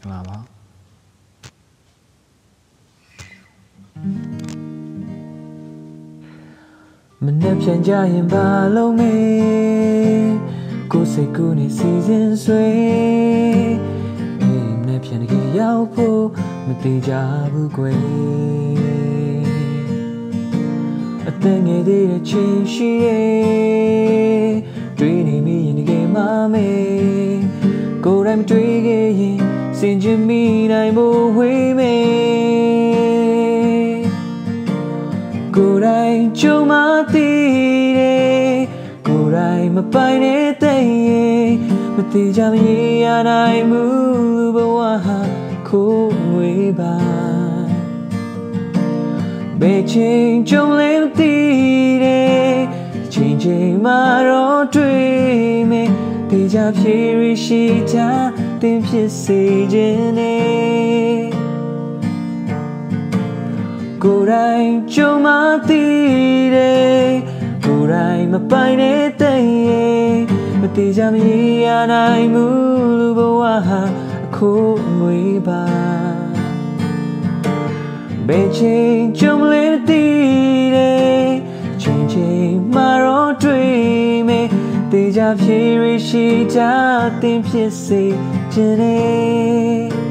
มาปะมันนับฉันจะยังบาลงไม่กูใส่กูในซีซันสวยนับฉันแค่ยาวพูไม่ตีจาบุกเวแต่ไงดีแต่ชินชีတွေ့နေမိရင်တကယ်မှမေကိုယ်တိုင်မတွေ့ခဲ့ရင်စင်ကြင်မိနိုင်ဖို့ဝေးမေကိုယ်တိုင်ကြုံမှသိတယ်ကိုယ်တိုင်မပိုင်တဲ့ရင်မသိကြမရေရနိုင်မှုဘဝဟာခိုးငွေပါဘယ်ချိန်ကြုံလဲမသိတယ်ချိန်မှာတော့တွေ့မယ်တေချာဖြေရရှိတာတင်ဖြစ်စေခြင်းနဲ့ကိုယ်တိုင်ကြုံမှသိတယ်ကိုယ်တိုင်မပိုင်တဲ့ရင်မတေချာမရေရနိုင်မှုလူဘဝဟာအခိုးငွေပါဘယ်ချိန်ကြုံလဲမသိတယ်ချိန်မှာတော့တွေ့မယ်တေချာဖြေရရှိတာတင်ဖြစ်စေခြင်းနဲ့